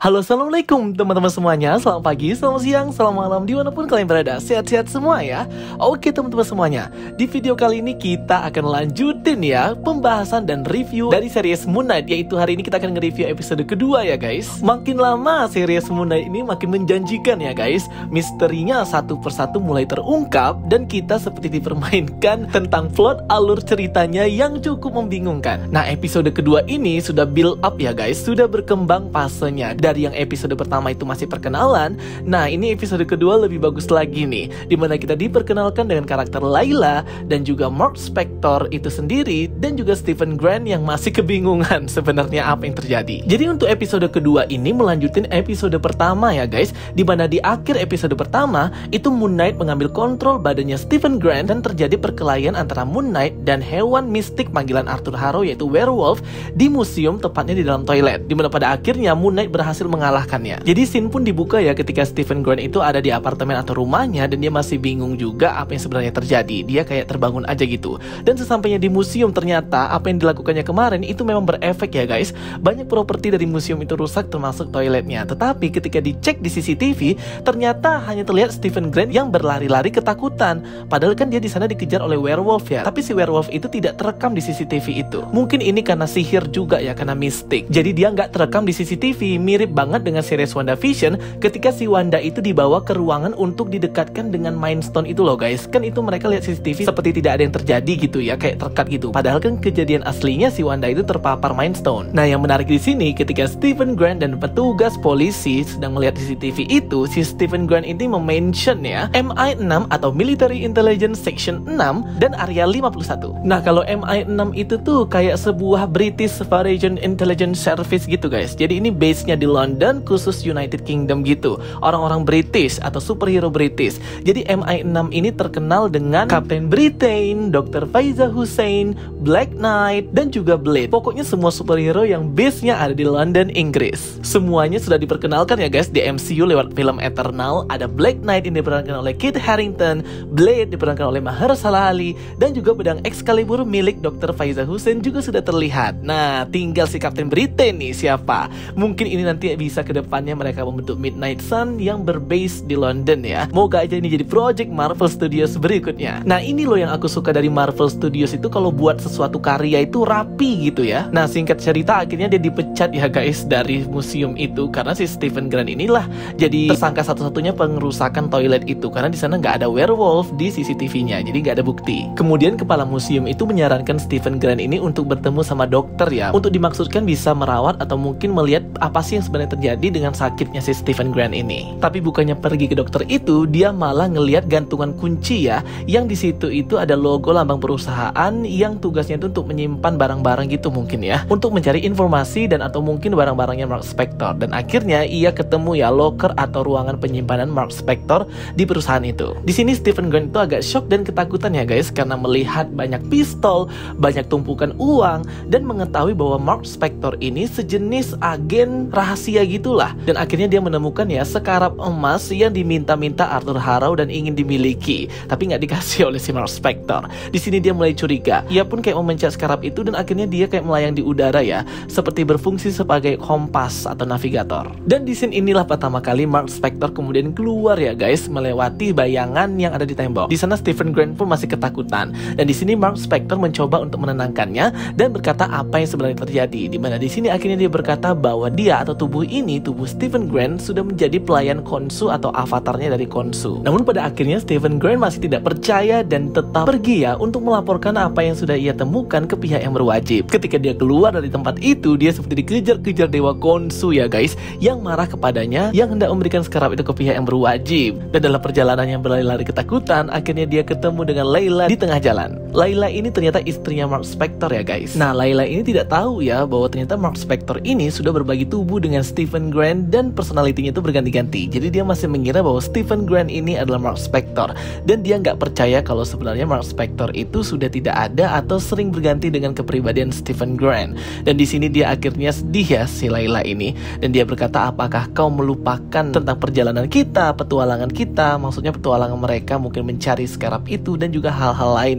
Halo, assalamualaikum teman-teman semuanya. Selamat pagi, selamat siang, selamat malam, dimanapun kalian berada. Sehat-sehat semua ya. Oke teman-teman semuanya, di video kali ini kita akan lanjutin ya pembahasan dan review dari series Moon Knight. Yaitu hari ini kita akan nge-review episode kedua ya guys. Makin lama series Moon Knight ini makin menjanjikan ya guys. Misterinya satu persatu mulai terungkap dan kita seperti dipermainkan tentang plot alur ceritanya yang cukup membingungkan. Nah, episode kedua ini sudah build up ya guys, sudah berkembang fasenya. Dari yang episode pertama itu masih perkenalan, nah ini episode kedua lebih bagus lagi nih, dimana kita diperkenalkan dengan karakter Layla dan juga Mark Spector itu sendiri, dan juga Stephen Grant yang masih kebingungan sebenarnya apa yang terjadi. Jadi untuk episode kedua ini melanjutin episode pertama ya guys, dimana di akhir episode pertama itu Moon Knight mengambil kontrol badannya Stephen Grant dan terjadi perkelahian antara Moon Knight dan hewan mistik panggilan Arthur Harrow yaitu werewolf di museum, tepatnya di dalam toilet, dimana pada akhirnya Moon Knight berhasil mengalahkannya. Jadi scene pun dibuka ya ketika Stephen Grant itu ada di apartemen atau rumahnya dan dia masih bingung juga apa yang sebenarnya terjadi. Dia kayak terbangun aja gitu. Dan sesampainya di museum ternyata apa yang dilakukannya kemarin itu memang berefek ya guys. Banyak properti dari museum itu rusak termasuk toiletnya. Tetapi ketika dicek di CCTV ternyata hanya terlihat Stephen Grant yang berlari-lari ketakutan. Padahal kan dia di sana dikejar oleh werewolf ya. Tapi si werewolf itu tidak terekam di CCTV itu. Mungkin ini karena sihir juga ya, karena mistik. Jadi dia nggak terekam di CCTV. Mirip banget dengan series WandaVision ketika si Wanda itu dibawa ke ruangan untuk didekatkan dengan Mind Stone itu loh guys. Kan itu mereka lihat CCTV seperti tidak ada yang terjadi gitu ya, kayak terkat gitu. Padahal kan kejadian aslinya si Wanda itu terpapar Mind Stone. Nah, yang menarik di sini ketika Stephen Grant dan petugas polisi sedang melihat CCTV itu, si Stephen Grant ini memention ya MI6 atau Military Intelligence Section 6 dan Area 51. Nah, kalau MI6 itu tuh kayak sebuah British Foreign Intelligence Service gitu guys. Jadi ini base-nya di London, khusus United Kingdom gitu. Orang-orang British atau superhero British. Jadi MI6 ini terkenal dengan Captain Britain, Dr. Faiza Hussein, Black Knight, dan juga Blade. Pokoknya semua superhero yang base-nya ada di London, Inggris. Semuanya sudah diperkenalkan ya guys di MCU lewat film Eternal. Ada Black Knight yang diperankan oleh Kit Harington, Blade diperankan oleh Mahershala Ali, dan juga pedang Excalibur milik Dr. Faiza Hussein juga sudah terlihat. Nah, tinggal si Captain Britain nih siapa? Mungkin ini nanti bisa kedepannya mereka membentuk Midnight Sun yang berbase di London ya. Moga aja ini jadi project Marvel Studios berikutnya. Nah, ini loh yang aku suka dari Marvel Studios itu, kalau buat sesuatu karya itu rapi gitu ya. Nah, singkat cerita akhirnya dia dipecat ya guys dari museum itu karena si Stephen Grant inilah jadi tersangka satu-satunya pengerusakan toilet itu, karena di sana nggak ada werewolf di CCTV-nya, jadi nggak ada bukti. Kemudian kepala museum itu menyarankan Stephen Grant ini untuk bertemu sama dokter ya, untuk dimaksudkan bisa merawat atau mungkin melihat apa sih yang sebenarnya terjadi dengan sakitnya si Stephen Grant ini. Tapi bukannya pergi ke dokter itu, dia malah ngelihat gantungan kunci ya, yang di situ itu ada logo lambang perusahaan yang tugasnya itu untuk menyimpan barang-barang gitu mungkin ya, untuk mencari informasi dan atau mungkin barang-barangnya Mark Spector. Dan akhirnya ia ketemu ya locker atau ruangan penyimpanan Mark Spector di perusahaan itu. Di sini Stephen Grant itu agak shock dan ketakutan ya guys, karena melihat banyak pistol, banyak tumpukan uang, dan mengetahui bahwa Mark Spector ini sejenis agen rahasia gitulah. Dan akhirnya dia menemukan ya sekarap emas yang diminta-minta Arthur Harrow dan ingin dimiliki, tapi nggak dikasih oleh si Mark Spector. Di sini dia mulai curiga. Ia pun kayak memencet sekarap itu dan akhirnya dia kayak melayang di udara ya, seperti berfungsi sebagai kompas atau navigator. Dan di scene inilah pertama kali Mark Spector kemudian keluar ya guys, melewati bayangan yang ada di tembok. Di sana Stephen Grant pun masih ketakutan. Dan di sini Mark Spector mencoba untuk menenangkannya dan berkata apa yang sebenarnya terjadi. Dimana di sini akhirnya dia berkata bahwa dia atau tubuh ini, tubuh Stephen Grant sudah menjadi pelayan Khonshu atau avatarnya dari Khonshu. Namun pada akhirnya Stephen Grant masih tidak percaya dan tetap pergi ya untuk melaporkan apa yang sudah ia temukan ke pihak yang berwajib. Ketika dia keluar dari tempat itu, dia seperti dikejar-kejar dewa Khonshu ya guys, yang marah kepadanya, yang hendak memberikan skarab itu ke pihak yang berwajib. Dan dalam perjalanan yang berlari-lari ketakutan, akhirnya dia ketemu dengan Layla di tengah jalan. Layla ini ternyata istrinya Mark Spector ya guys. Nah, Layla ini tidak tahu ya bahwa ternyata Mark Spector ini sudah berbagi tubuh dengan Stephen Grant dan personalitinya itu berganti-ganti. Jadi dia masih mengira bahwa Stephen Grant ini adalah Mark Spector, dan dia nggak percaya kalau sebenarnya Mark Spector itu sudah tidak ada atau sering berganti dengan kepribadian Stephen Grant. Dan di sini dia akhirnya sedih ya si Layla ini, dan dia berkata, apakah kau melupakan tentang perjalanan kita, petualangan kita, maksudnya petualangan mereka mungkin mencari skarab itu dan juga hal-hal lain ya.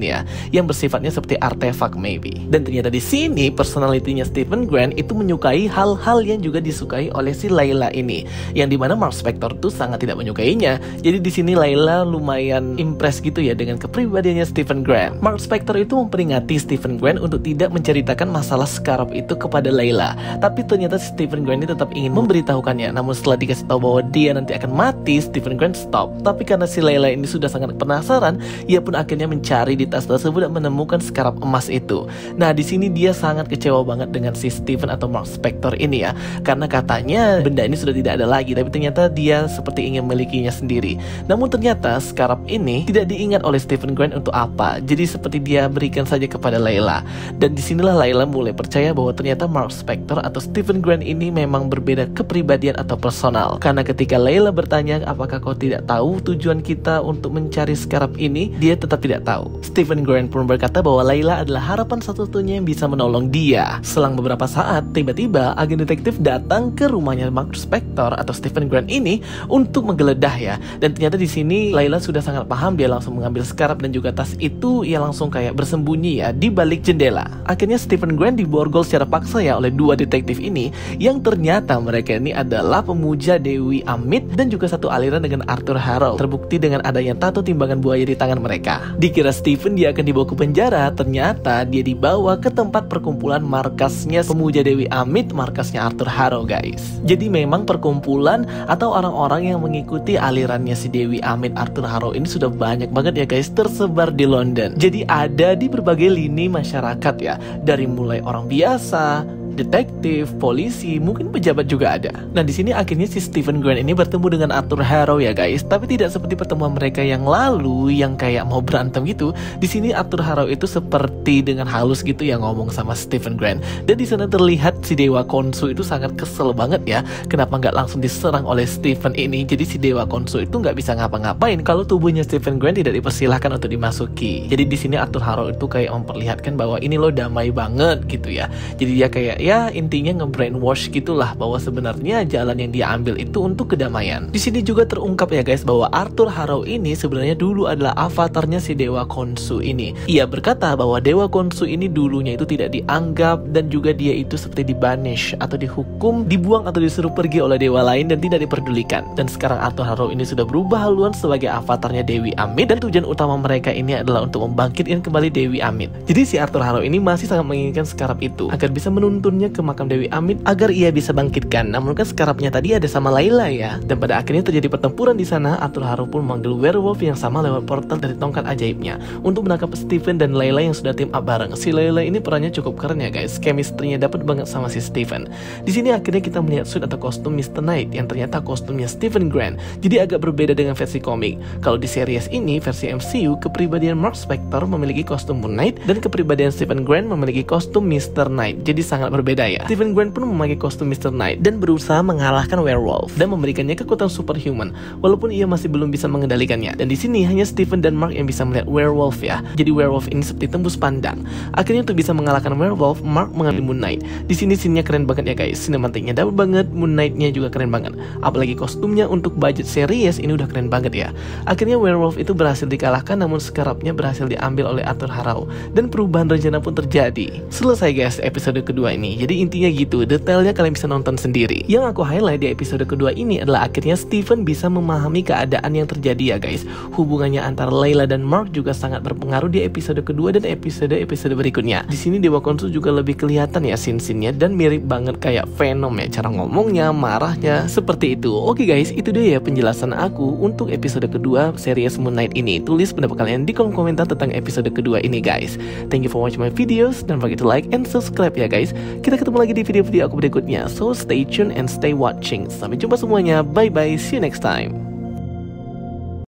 yang bersifatnya seperti artefak maybe. Dan ternyata di sini personalitinya Stephen Grant itu menyukai hal-hal yang juga disukai oleh si Layla ini, yang dimana Mark Spector tuh sangat tidak menyukainya. Jadi di sini Layla lumayan impress gitu ya dengan kepribadiannya Stephen Grant. Mark Spector itu memperingati Stephen Grant untuk tidak menceritakan masalah Scarab itu kepada Layla, tapi ternyata Stephen Grant ini tetap ingin memberitahukannya. Namun setelah dikasih tahu bahwa dia nanti akan mati, Stephen Grant stop. Tapi karena si Layla ini sudah sangat penasaran, ia pun akhirnya mencari di tas tersebut dan menemukan skarab emas itu. Nah, di sini dia sangat kecewa banget dengan si Stephen atau Mark Spector ini ya, karena katanya benda ini sudah tidak ada lagi, tapi ternyata dia seperti ingin memilikinya sendiri. Namun ternyata skarab ini tidak diingat oleh Stephen Grant untuk apa, jadi seperti dia berikan saja kepada Layla. Dan disinilah Layla mulai percaya bahwa ternyata Mark Spector atau Stephen Grant ini memang berbeda kepribadian atau personal. Karena ketika Layla bertanya, apakah kau tidak tahu tujuan kita untuk mencari skarab ini, dia tetap tidak tahu. Stephen Grant pun berkata bahwa Layla adalah harapan satu-satunya yang bisa menolong dia. Selang beberapa saat, tiba-tiba agen detektif datang ke rumahnya Mark Spector atau Stephen Grant ini untuk menggeledah ya. Dan ternyata di sini Layla sudah sangat paham, dia langsung mengambil skarab dan juga tas itu, ia langsung kayak bersembunyi ya di balik jendela. Akhirnya Stephen Grant diborgol secara paksa ya oleh dua detektif ini, yang ternyata mereka ini adalah pemuja Dewi Amit dan juga satu aliran dengan Arthur Harrow. Terbukti dengan adanya tato timbangan buaya di tangan mereka. Dikira Stephen dia akan dibawa ke penjara, ternyata dia dibawa ke tempat perkumpulan markasnya pemuja Dewi Amit, markasnya Arthur Harrow guys. Jadi memang perkumpulan atau orang-orang yang mengikuti alirannya si Dewi Amit, Arthur Harrow ini sudah banyak banget ya guys, tersebar di London. Jadi ada di berbagai lini masyarakat ya, dari mulai orang biasa, detektif, polisi, mungkin pejabat juga ada. Nah, di sini akhirnya si Stephen Grant ini bertemu dengan Arthur Harrow ya guys, tapi tidak seperti pertemuan mereka yang lalu yang kayak mau berantem gitu. Di sini Arthur Harrow itu seperti dengan halus gitu ya ngomong sama Stephen Grant. Dan di sana terlihat si Dewa Khonshu itu sangat kesel banget ya, kenapa nggak langsung diserang oleh Stephen ini. Jadi si Dewa Khonshu itu nggak bisa ngapa-ngapain kalau tubuhnya Stephen Grant tidak dipersilahkan untuk dimasuki. Jadi di sini Arthur Harrow itu kayak memperlihatkan bahwa ini lo damai banget gitu ya. Jadi dia kayak ya intinya nge-brainwash gitulah bahwa sebenarnya jalan yang dia ambil itu untuk kedamaian. Di sini juga terungkap ya guys bahwa Arthur Harrow ini sebenarnya dulu adalah avatarnya si Dewa Khonshu ini. Ia berkata bahwa Dewa Khonshu ini dulunya itu tidak dianggap dan juga dia itu seperti dibanish atau dihukum, dibuang atau disuruh pergi oleh dewa lain dan tidak diperdulikan. Dan sekarang Arthur Harrow ini sudah berubah haluan sebagai avatarnya Dewi Amit dan tujuan utama mereka ini adalah untuk membangkitkan kembali Dewi Amit. Jadi si Arthur Harrow ini masih sangat menginginkan skarab itu agar bisa menuntun ke makam Dewi Amit agar ia bisa bangkitkan. Namun kan skarabnya tadi ada sama Layla ya. Dan pada akhirnya terjadi pertempuran di sana. Arthur Harrow pun memanggil werewolf yang sama lewat portal dari tongkat ajaibnya untuk menangkap Stephen dan Layla yang sudah team up bareng. Si Layla ini perannya cukup keren ya guys. Chemistry-nya dapat banget sama si Stephen. Di sini akhirnya kita melihat suit atau kostum Mr. Knight yang ternyata kostumnya Stephen Grant. Jadi agak berbeda dengan versi komik. Kalau di series ini versi MCU, kepribadian Mark Spector memiliki kostum Moon Knight dan kepribadian Stephen Grant memiliki kostum Mr. Knight. Jadi sangat berbeda ya. Stephen Grant pun memakai kostum Mr. Knight dan berusaha mengalahkan werewolf dan memberikannya kekuatan superhuman walaupun ia masih belum bisa mengendalikannya. Dan di sini hanya Stephen dan Mark yang bisa melihat werewolf ya. Jadi werewolf ini seperti tembus pandang. Akhirnya untuk bisa mengalahkan werewolf, Mark mengambil Moon Knight. Di sini scene-nya keren banget ya guys. Sinematiknya dapat banget, Moon Knight-nya juga keren banget. Apalagi kostumnya untuk budget series ini udah keren banget ya. Akhirnya werewolf itu berhasil dikalahkan, namun skarabnya berhasil diambil oleh Arthur Harrow dan perubahan rencana pun terjadi. Selesai guys episode kedua ini. Jadi intinya gitu, detailnya kalian bisa nonton sendiri. Yang aku highlight di episode kedua ini adalah akhirnya Stephen bisa memahami keadaan yang terjadi ya guys. Hubungannya antara Layla dan Mark juga sangat berpengaruh di episode kedua dan episode berikutnya. Di sini Dewa Khonshu juga lebih kelihatan ya scene-scene-nya dan mirip banget kayak Venom ya, cara ngomongnya, marahnya, seperti itu. Oke guys, itu dia ya penjelasan aku untuk episode kedua series Moon Knight ini. Tulis pendapat kalian di kolom komentar tentang episode kedua ini guys. Thank you for watching my videos, don't forget to like and subscribe ya guys. Kita ketemu lagi di video-video aku berikutnya. So stay tuned and stay watching. Sampai jumpa semuanya. Bye bye. See you next time.